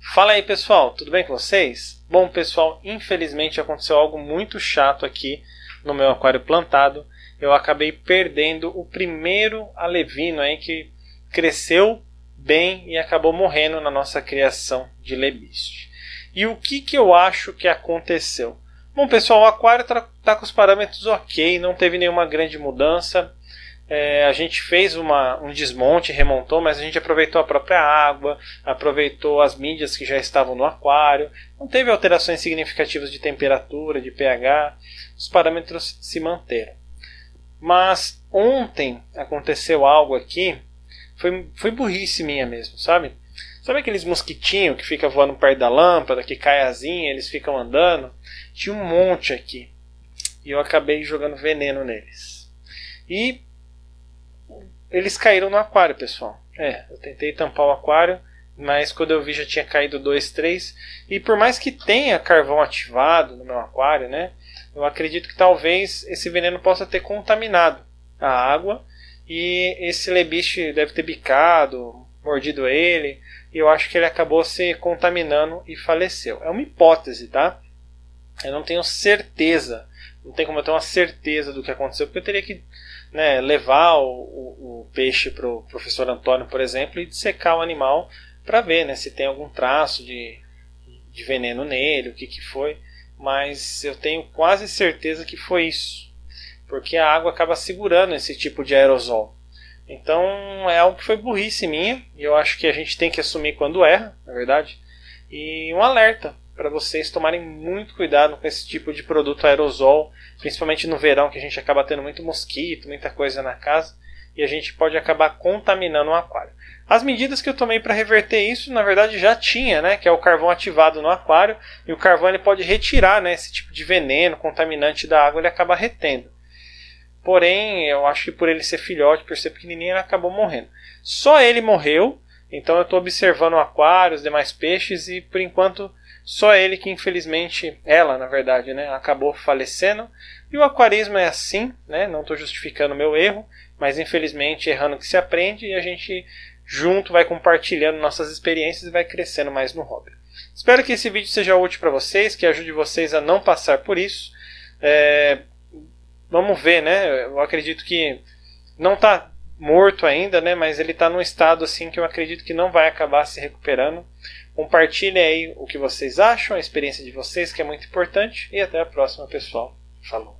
Fala aí pessoal, tudo bem com vocês? Bom pessoal, infelizmente aconteceu algo muito chato aqui no meu aquário plantado. Eu acabei perdendo o primeiro alevino aí que cresceu bem e acabou morrendo na nossa criação de lebiste. E o que eu acho que aconteceu? Bom pessoal, o aquário está com os parâmetros ok, não teve nenhuma grande mudança. A gente fez um desmonte, remontou, mas a gente aproveitou a própria água, aproveitou as mídias que já estavam no aquário, não teve alterações significativas de temperatura, de pH, os parâmetros se manteram. Mas ontem aconteceu algo aqui, foi burrice minha mesmo, sabe? Sabe aqueles mosquitinhos que ficam voando perto da lâmpada, que cai asinha, eles ficam andando? Tinha um monte aqui, e eu acabei jogando veneno neles. E eles caíram no aquário, pessoal. Eu tentei tampar o aquário, mas quando eu vi já tinha caído 2, 3. E por mais que tenha carvão ativado no meu aquário, né, eu acredito que talvez esse veneno possa ter contaminado a água. E esse lebiste deve ter bicado, mordido ele. E eu acho que ele acabou se contaminando e faleceu. É uma hipótese, tá? Eu não tenho certeza. Não tem como eu ter uma certeza do que aconteceu, porque eu teria que levar o peixe para o professor Antônio, por exemplo, e dissecar o animal para ver se tem algum traço de veneno nele, o que foi. Mas eu tenho quase certeza que foi isso, porque a água acaba segurando esse tipo de aerosol. Então é algo que foi burrice minha, e eu acho que a gente tem que assumir quando erra, na verdade. E um alerta para vocês tomarem muito cuidado com esse tipo de produto aerosol, principalmente no verão, que a gente acaba tendo muito mosquito, muita coisa na casa, e a gente pode acabar contaminando o aquário. As medidas que eu tomei para reverter isso, na verdade já tinha, que é o carvão ativado no aquário, e o carvão ele pode retirar esse tipo de veneno, contaminante da água, ele acaba retendo. Porém, eu acho que por ele ser filhote, por ser pequenininho, ele acabou morrendo. Só ele morreu, então eu estou observando o aquário, os demais peixes, e por enquanto só ele que infelizmente, ela na verdade, acabou falecendo. E o aquarismo é assim, não estou justificando o meu erro, mas infelizmente errando que se aprende, e a gente junto vai compartilhando nossas experiências e vai crescendo mais no hobby. Espero que esse vídeo seja útil para vocês, que ajude vocês a não passar por isso. Vamos ver, eu acredito que não está morto ainda, mas ele está num estado assim que eu acredito que não vai acabar se recuperando. Compartilhem aí o que vocês acham, a experiência de vocês, que é muito importante. E até a próxima, pessoal. Falou!